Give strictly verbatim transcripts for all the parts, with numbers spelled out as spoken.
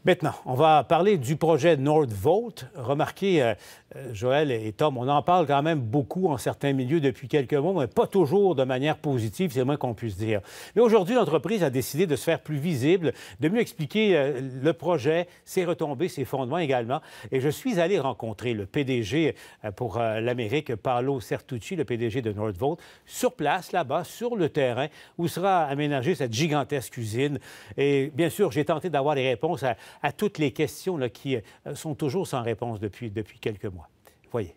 Maintenant, on va parler du projet Nordvolt. Remarquez, euh, Joël et Tom, on en parle quand même beaucoup en certains milieux depuis quelques mois, mais pas toujours de manière positive, c'est le moins qu'on puisse dire. Mais aujourd'hui, l'entreprise a décidé de se faire plus visible, de mieux expliquer euh, le projet, ses retombées, ses fondements également. Et je suis allé rencontrer le P D G euh, pour euh, l'Amérique, Paolo Certucci, le P D G de Nordvolt, sur place, là-bas, sur le terrain, où sera aménagée cette gigantesque usine. Et bien sûr, j'ai tenté d'avoir les réponses à à toutes les questions là, qui euh, sont toujours sans réponse depuis, depuis quelques mois. Voyez.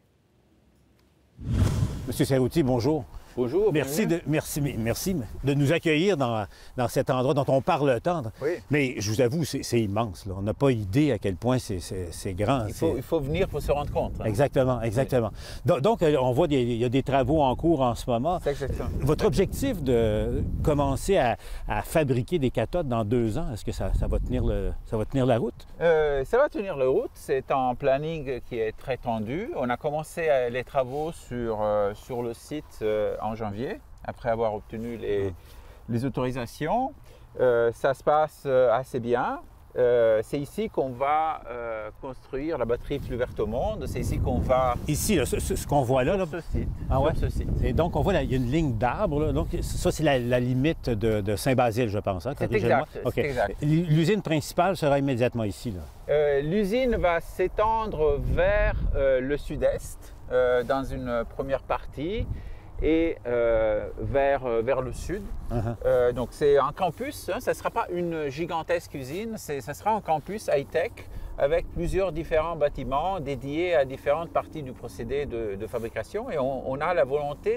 Monsieur Certucci, bonjour. Bonjour. Merci de, merci, merci de nous accueillir dans, dans cet endroit dont on parle tant. Oui. Mais je vous avoue, c'est immense. Là. On n'a pas idée à quel point c'est grand. Il faut, il faut venir pour se rendre compte. Hein. Exactement, exactement. Oui. Donc, donc, on voit qu'il y a des travaux en cours en ce moment. Exactement. Votre objectif de commencer à, à fabriquer des cathodes dans deux ans, est-ce que ça, ça, va tenir le, ça va tenir la route? Euh, ça va tenir la route. C'est un planning qui est très tendu. On a commencé les travaux sur, euh, sur le site euh, en janvier, après avoir obtenu les, mmh. les autorisations. Euh, ça se passe assez bien. Euh, c'est ici qu'on va euh, construire la batterie plus verte au monde. C'est ici qu'on va... Ici, là, ce, ce qu'on voit là. Sur là. ce site. Ah ouais? Sur ce site. Et donc, on voit, là, il y a une ligne d'arbres. Donc, ça, c'est la, la limite de, de Saint-Basile, je pense. Hein, c'est exact. Okay. exact. L'usine principale sera immédiatement ici. Euh, L'usine va s'étendre vers euh, le sud-est, euh, dans une première partie, et euh, vers, euh, vers le sud. Uh-huh. euh, donc c'est un campus, hein, ça ne sera pas une gigantesque usine, ça sera un campus high-tech avec plusieurs différents bâtiments dédiés à différentes parties du procédé de, de fabrication. Et on, on a la volonté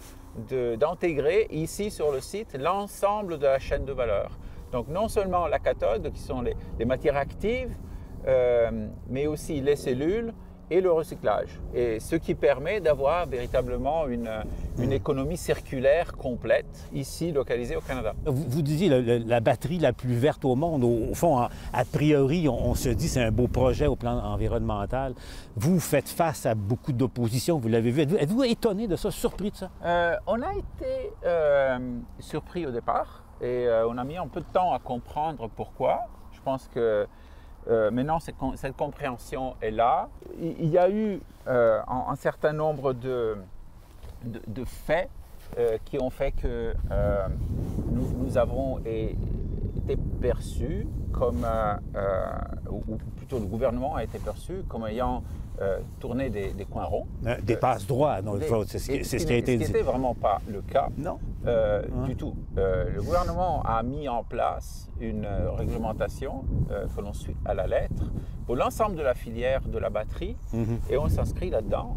d'intégrer de, de, ici sur le site l'ensemble de la chaîne de valeur. Donc non seulement la cathode, qui sont les, les matières actives, euh, mais aussi les cellules, et le recyclage. Et ce qui permet d'avoir véritablement une, une économie circulaire complète, ici localisée au Canada. Vous, vous disiez la, la, la batterie la plus verte au monde. Au, au fond, en, a priori, on, on se dit c'est un beau projet au plan environnemental. Vous faites face à beaucoup d'opposition, vous l'avez vu. Êtes-vous êtes-vous étonné de ça, surpris de ça? Euh, on a été euh, surpris au départ et euh, on a mis un peu de temps à comprendre pourquoi. Je pense que Euh, maintenant, cette, cette compréhension est là. Il, il y a eu euh, un, un certain nombre de, de, de faits euh, qui ont fait que euh, nous, nous avons été perçus comme, euh, euh, ou, ou plutôt le gouvernement a été perçu comme ayant euh, tourné des, des coins ronds. Euh, des passes droits, c'est ce, ce, ce qui a été dit. Ce qui n'était vraiment pas le cas. Non. Euh, hein? Du tout. Euh, le gouvernement a mis en place une euh, réglementation euh, que l'on suit à la lettre pour l'ensemble de la filière de la batterie mm-hmm. et on s'inscrit là-dedans.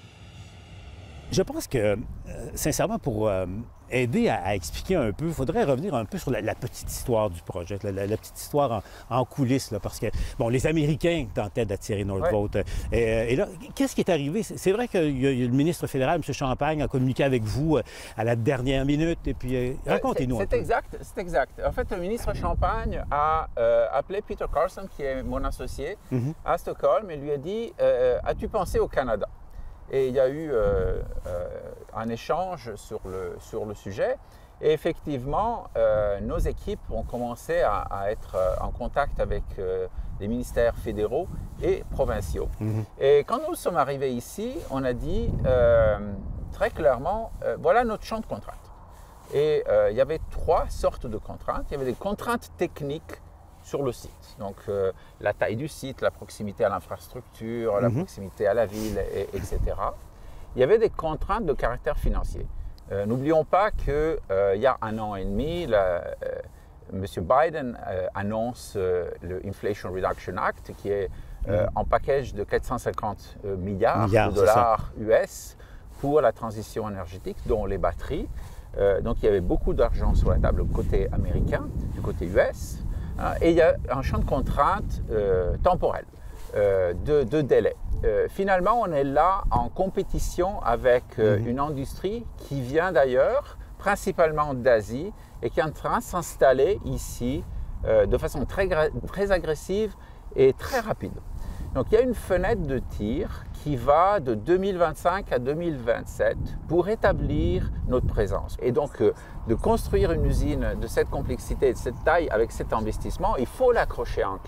Je pense que, euh, sincèrement, pour euh, aider à, à expliquer un peu, il faudrait revenir un peu sur la, la petite histoire du projet, la, la, la petite histoire en, en coulisses, là, parce que, bon, les Américains tentaient d'attirer Nordvolt. Ouais. Et, et là, qu'est-ce qui est arrivé? C'est vrai que y a, y a le ministre fédéral, M. Champagne, a communiqué avec vous à la dernière minute, et puis euh, racontez-nous un peu. C'est exact, c'est exact. En fait, le ministre Champagne a euh, appelé Peter Carson, qui est mon associé, mm-hmm. à Stockholm, et lui a dit euh, « As-tu pensé au Canada ?» Et il y a eu euh, euh, un échange sur le, sur le sujet. Et effectivement, euh, nos équipes ont commencé à, à être en contact avec euh, les ministères fédéraux et provinciaux. Mm-hmm. Et quand nous sommes arrivés ici, on a dit euh, très clairement, euh, voilà notre champ de contraintes. Et euh, il y avait trois sortes de contraintes. Il y avait des contraintes techniques sur le site. Donc, euh, la taille du site, la proximité à l'infrastructure, mm-hmm. la proximité à la ville, et, etc. Il y avait des contraintes de caractère financier. Euh, N'oublions pas qu'il euh, y a un an et demi, la, euh, M. Biden euh, annonce euh, le Inflation Reduction Act, qui est euh, mm-hmm. un package de quatre cent cinquante euh, milliards, milliards de dollars U S pour la transition énergétique, dont les batteries. Euh, donc, il y avait beaucoup d'argent sur la table du côté américain, du côté U S. Et il y a un champ de contraintes euh, temporel, euh, de, de délai. Euh, finalement, on est là en compétition avec euh, mmh. une industrie qui vient d'ailleurs, principalement d'Asie, et qui est en train de s'installer ici euh, de façon très, très agressive et très rapide. Donc il y a une fenêtre de tir qui va de deux mille vingt-cinq à deux mille vingt-sept pour établir notre présence. Et donc euh, de construire une usine de cette complexité, de cette taille, avec cet investissement, il faut l'accrocher à un client.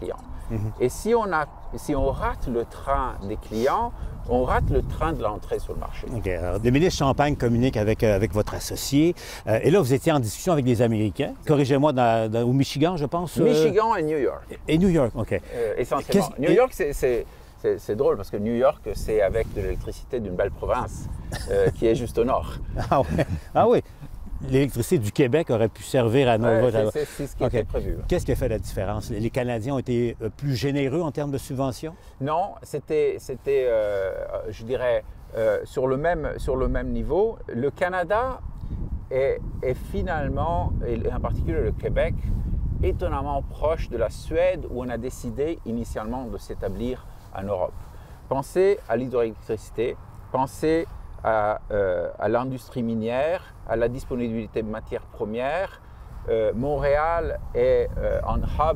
Mm-hmm. Et si on, a, si on rate le train des clients, on rate le train de l'entrée sur le marché. OK. Alors, le ministre Champagne communique avec, euh, avec votre associé. Euh, et là, vous étiez en discussion avec des Américains. Corrigez-moi, dans, dans, au Michigan, je pense. Euh... Michigan et New York. Et New York, OK. Euh, essentiellement. New York, c'est drôle parce que New York, c'est avec de l'électricité d'une belle province euh, qui est juste au nord. Ah, ouais. Ah oui. L'électricité du Québec aurait pu servir à nos... Ouais, c'est ce qui okay. était prévu. Qu'est-ce qui a fait la différence? Les Canadiens ont été plus généreux en termes de subventions? Non, c'était, euh, je dirais, euh, sur, le même, sur le même niveau. Le Canada est, est finalement, et en particulier le Québec, étonnamment proche de la Suède où on a décidé initialement de s'établir en Europe. Pensez à l'hydroélectricité, pensez à, euh, à l'industrie minière, à la disponibilité de matières premières. Euh, Montréal est euh, un hub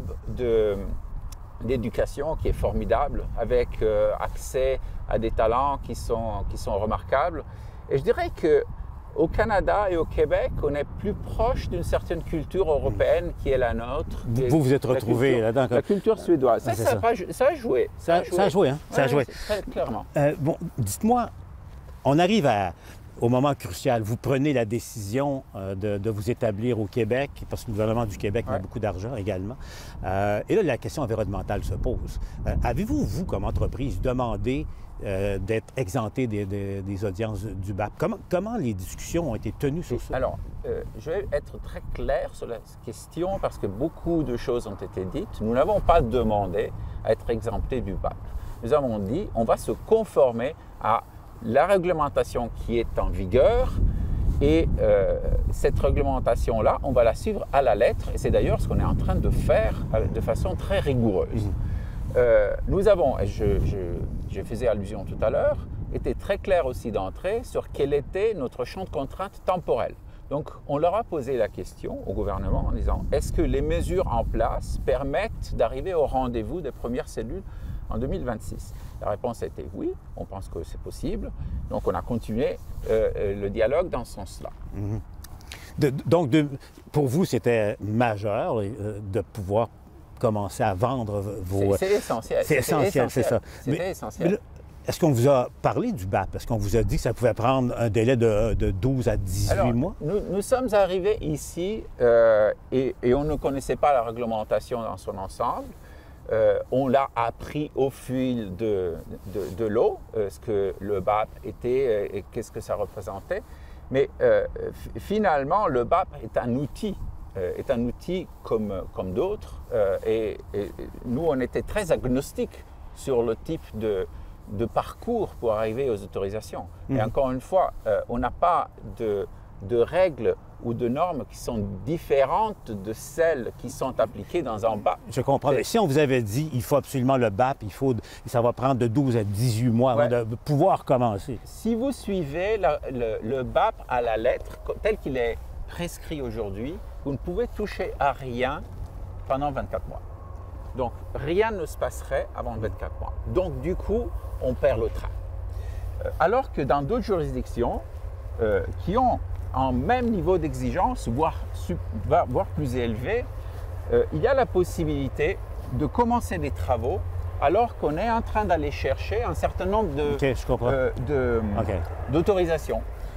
d'éducation qui est formidable, avec euh, accès à des talents qui sont, qui sont remarquables. Et je dirais qu'au Canada et au Québec, on est plus proche d'une certaine culture européenne qui est la nôtre. Vous vous êtes retrouvé là-dedans. La culture suédoise. Ça, ça, ça. Pas, ça a joué. Ça, ça a joué, ça a joué. Hein? Ouais, ça a joué. Très clairement. Euh, bon, dites-moi, on arrive à, au moment crucial. Vous prenez la décision euh, de, de vous établir au Québec, parce que le gouvernement du Québec ouais. a beaucoup d'argent également. Euh, et là, la question environnementale se pose. Euh, Avez-vous, vous, comme entreprise, demandé euh, d'être exempté des, des, des audiences du B A P? Comment, comment les discussions ont été tenues sur ça? Alors, euh, je vais être très clair sur la question, parce que beaucoup de choses ont été dites. Nous n'avons pas demandé à être exemptés du B A P. Nous avons dit on va se conformer à la réglementation qui est en vigueur et euh, cette réglementation-là, on va la suivre à la lettre et c'est d'ailleurs ce qu'on est en train de faire de façon très rigoureuse. Mmh. Euh, nous avons, et je, je, je faisais allusion tout à l'heure, été très clair aussi d'entrée sur quel était notre champ de contrainte temporel. Donc on leur a posé la question au gouvernement en disant est-ce que les mesures en place permettent d'arriver au rendez-vous des premières cellules en deux mille vingt-six? La réponse a été oui, on pense que c'est possible. Donc, on a continué euh, le dialogue dans ce sens-là. Mm-hmm. de, donc, de, pour vous, c'était majeur euh, de pouvoir commencer à vendre vos... C'est essentiel. C'est essentiel, c'est ça. C'était essentiel. Est-ce qu'on vous a parlé du B A P? Est-ce qu'on vous a dit que ça pouvait prendre un délai de, de douze à dix-huit Alors, mois? Nous, nous sommes arrivés ici euh, et, et on ne connaissait pas la réglementation dans son ensemble. Euh, on l'a appris au fil de, de, de l'eau, euh, ce que le B A P était euh, et qu'est-ce que ça représentait. Mais euh, finalement, le B A P est un outil, euh, est un outil comme, comme d'autres. Euh, et, et nous, on était très agnostiques sur le type de, de parcours pour arriver aux autorisations. Mmh. Et encore une fois, euh, on n'a pas de, de règles ou de normes qui sont différentes de celles qui sont appliquées dans un B A P. Je comprends. Mais si on vous avait dit il faut absolument le B A P, il faut, ça va prendre de douze à dix-huit mois ouais. avant de pouvoir commencer. Si vous suivez la, le, le B A P à la lettre, tel qu'il est prescrit aujourd'hui, vous ne pouvez toucher à rien pendant vingt-quatre mois. Donc, rien ne se passerait avant vingt-quatre mois. Donc, du coup, on perd le train. Euh, alors que dans d'autres juridictions euh, qui ont en même niveau d'exigence, voire, voire plus élevé, euh, il y a la possibilité de commencer des travaux alors qu'on est en train d'aller chercher un certain nombre de, okay, je comprends. euh, de, okay. d'autorisations.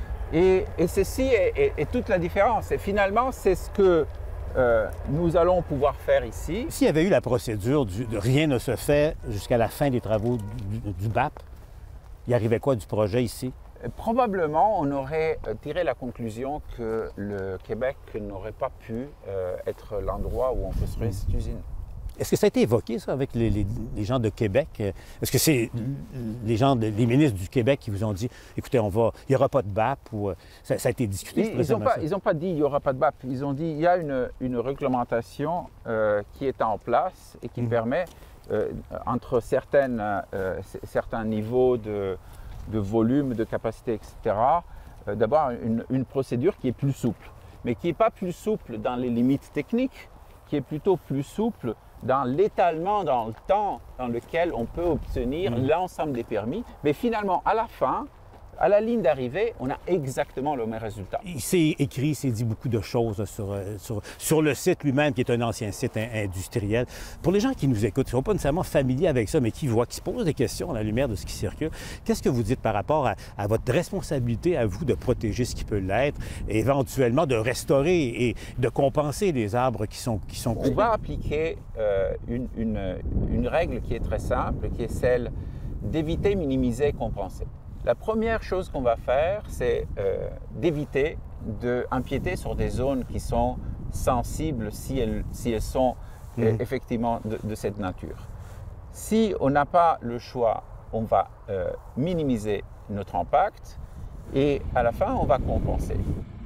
Et, et ceci est, est, est toute la différence. Et finalement, c'est ce que euh, nous allons pouvoir faire ici. S'il y avait eu la procédure du, de rien ne se fait jusqu'à la fin des travaux du, du B A P, il arrivait quoi du projet ici? Probablement, on aurait tiré la conclusion que le Québec n'aurait pas pu euh, être l'endroit où on construit cette usine. Est-ce que ça a été évoqué, ça, avec les, les, les gens de Québec? Est-ce que c'est les gens, de, les ministres du Québec qui vous ont dit, écoutez, on va, il n'y aura pas de B A P ou ça, ça a été discuté? Ils n'ont pas, pas dit il n'y aura pas de B A P. Ils ont dit il y a une, une réglementation euh, qui est en place et qui mmh. permet, euh, entre certaines, euh, certains niveaux de de volume, de capacité, et cetera, euh, d'avoir une, une procédure qui est plus souple, mais qui n'est pas plus souple dans les limites techniques, qui est plutôt plus souple dans l'étalement dans le temps dans lequel on peut obtenir mmh. l'ensemble des permis. Mais finalement, à la fin, À la ligne d'arrivée, on a exactement le même résultat. Il s'est écrit, il s'est dit beaucoup de choses là, sur, sur, sur le site lui-même, qui est un ancien site in- industriel. Pour les gens qui nous écoutent, qui ne sont pas nécessairement familiers avec ça, mais qui voient, qui se posent des questions à la lumière de ce qui circule, qu'est-ce que vous dites par rapport à, à votre responsabilité à vous de protéger ce qui peut l'être, et éventuellement de restaurer et de compenser les arbres qui sont, qui sont coupés? On va appliquer euh, une, une, une règle qui est très simple, qui est celle d'éviter, minimiser, compenser. La première chose qu'on va faire, c'est euh, d'éviter d'empiéter sur des zones qui sont sensibles si elles, si elles sont mmh. euh, effectivement de, de cette nature. Si on n'a pas le choix, on va euh, minimiser notre impact et à la fin, on va compenser.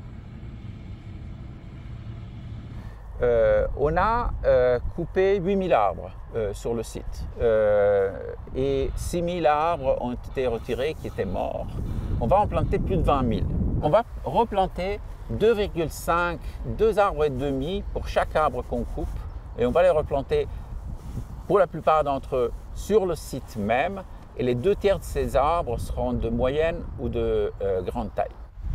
Euh, on a euh, coupé huit mille arbres euh, sur le site euh, et six mille arbres ont été retirés qui étaient morts. On va en planter plus de vingt mille. On va replanter deux virgule cinq, deux arbres et demi pour chaque arbre qu'on coupe et on va les replanter pour la plupart d'entre eux sur le site même et les deux tiers de ces arbres seront de moyenne ou de euh, grande taille.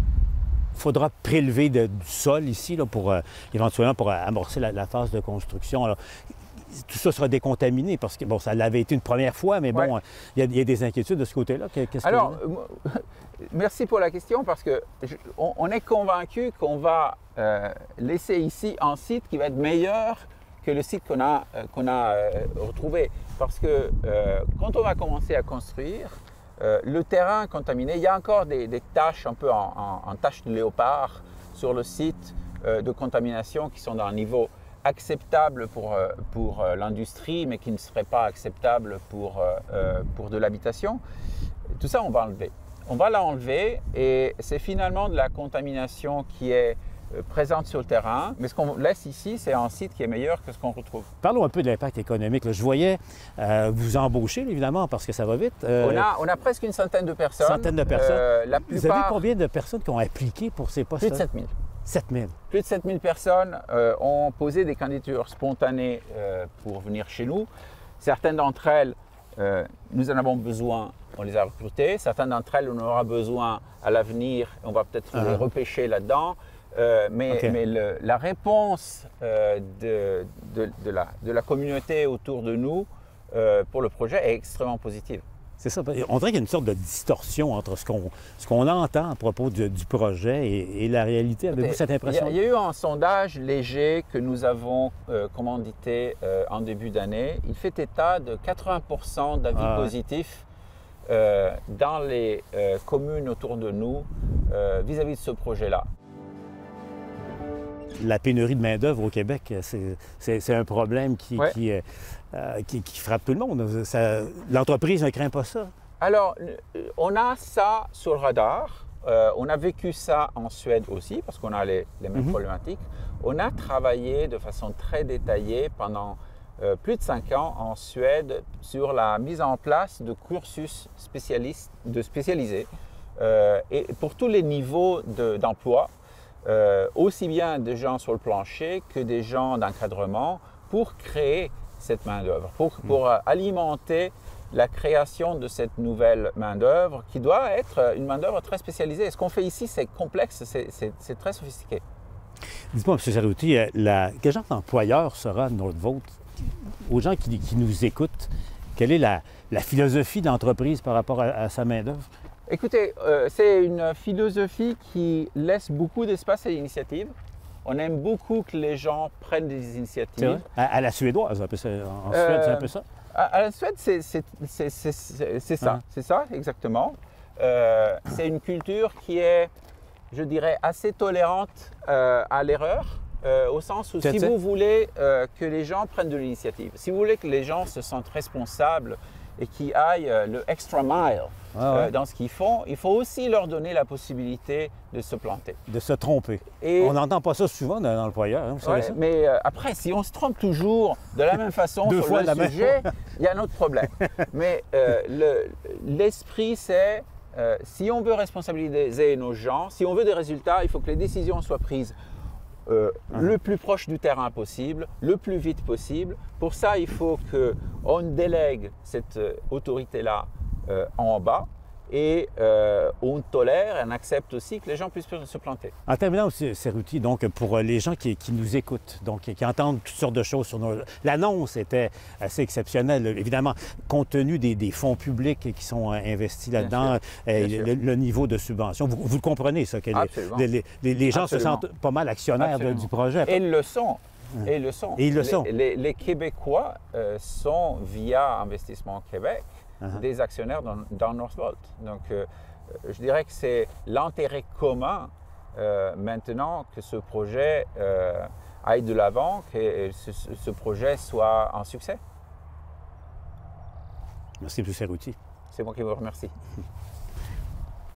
Il faudra prélever de, du sol ici là, pour, euh, éventuellement pour amorcer la, la phase de construction. Alors, tout ça sera décontaminé parce que bon, ça l'avait été une première fois, mais bon, il ouais. y, y a des inquiétudes de ce côté-là. Qu'est-ce Alors, que vous... merci pour la question parce que je, on, on est convaincu qu'on va euh, laisser ici un site qui va être meilleur que le site qu'on a, euh, qu'on a euh, retrouvé. Parce que euh, quand on va commencer à construire, Euh, le terrain contaminé, il y a encore des, des taches un peu en, en, en taches de léopard sur le site euh, de contamination qui sont d'un niveau acceptable pour, euh, pour euh, l'industrie, mais qui ne serait pas acceptable pour, euh, pour de l'habitation. Tout ça, on va enlever. On va l'enlever et c'est finalement de la contamination qui est présente sur le terrain, mais ce qu'on laisse ici, c'est un site qui est meilleur que ce qu'on retrouve. Parlons un peu de l'impact économique. Là, je voyais euh, vous embaucher, évidemment, parce que ça va vite. Euh, on, a, on a presque une centaine de personnes. Centaine de personnes. Euh, la plupart... Vous avez combien de personnes qui ont appliqué pour ces postes-là? Plus de sept mille. sept mille. Plus de sept mille personnes euh, ont posé des candidatures spontanées euh, pour venir chez nous. Certaines d'entre elles, euh, nous en avons besoin, on les a recrutées. Certaines d'entre elles, on aura besoin à l'avenir, on va peut-être uh-huh. les repêcher là-dedans. Euh, mais, okay. mais le, la réponse euh, de, de, de, la, de la communauté autour de nous euh, pour le projet est extrêmement positive. C'est ça. On dirait qu'il y a une sorte de distorsion entre ce qu'on, ce qu'on entend à propos du, du projet et, et la réalité. Avez-vous cette impression? Il y, a, il y a eu un sondage léger que nous avons euh, commandité euh, en début d'année. Il fait état de quatre-vingts pour cent d'avis ah, positifs euh, dans les euh, communes autour de nous euh, vis-à-vis de ce projet-là. La pénurie de main-d'œuvre au Québec, c'est, c'est, c'est un problème qui, ouais. qui, euh, qui, qui frappe tout le monde. Ça, l'entreprise ne craint pas ça? Alors, on a ça sur le radar. Euh, on a vécu ça en Suède aussi, parce qu'on a les, les mêmes mm-hmm. problématiques. On a travaillé de façon très détaillée pendant euh, plus de cinq ans en Suède sur la mise en place de cursus spécialistes, de spécialisés euh, et pour tous les niveaux de, d'emploi. Euh, aussi bien des gens sur le plancher que des gens d'encadrement pour créer cette main-d'œuvre, pour, pour euh, alimenter la création de cette nouvelle main-d'œuvre qui doit être une main-d'œuvre très spécialisée. Ce qu'on fait ici, c'est complexe, c'est, c'est, c'est très sophistiqué. Dites-moi, M. Cerruti, la, quel genre d'employeur sera Nordvolt? Aux gens qui, qui nous écoutent, quelle est la, la philosophie d'entreprise par rapport à, à sa main-d'œuvre? Écoutez, euh, c'est une philosophie qui laisse beaucoup d'espace à l'initiative. On aime beaucoup que les gens prennent des initiatives. À, à la suédoise, un peu ça. En Suède, euh, c'est un peu ça? À, à la Suède, c'est, c'est, c'est, c'est, c'est, c'est ça. Uh-huh. C'est ça, exactement. Euh, c'est une culture qui est, je dirais, assez tolérante euh, à l'erreur, euh, au sens où si vous voulez euh, que les gens prennent de l'initiative, si vous voulez que les gens se sentent responsables et qu'ils aillent euh, le extra mile ah ouais. euh, dans ce qu'ils font, il faut aussi leur donner la possibilité de se planter. De se tromper. Et on n'entend pas ça souvent dans l'employeur, hein, vous savez ouais, ça? Mais euh, après, si on se trompe toujours de la même façon Deux sur fois le la sujet, il y a un autre problème. Mais euh, le, l'esprit, c'est euh, si on veut responsabiliser nos gens, si on veut des résultats, il faut que les décisions soient prises Euh, uh-huh. le plus proche du terrain possible, le plus vite possible. Pour ça, il faut qu'on délègue cette euh, autorité-là euh, en bas et euh, on tolère, on accepte aussi que les gens puissent se planter. En terminant aussi, Serruti, donc pour les gens qui, qui nous écoutent, donc qui entendent toutes sortes de choses sur nos... L'annonce était assez exceptionnelle, évidemment, compte tenu des, des fonds publics qui sont investis là-dedans, le, le niveau de subvention. Vous, vous le comprenez, ça, que les, les, les, les gens Absolument. se sentent pas mal actionnaires de, du projet. Et ils le sont. Et ils le sont. Et ils le sont. Les, les, les Québécois euh, sont, via Investissement Québec, Uh-huh. des actionnaires dans, dans Northvolt. Donc, euh, je dirais que c'est l'intérêt commun euh, maintenant que ce projet euh, aille de l'avant, que ce, ce projet soit un succès. Merci, M. Serruti. C'est moi qui vous remercie.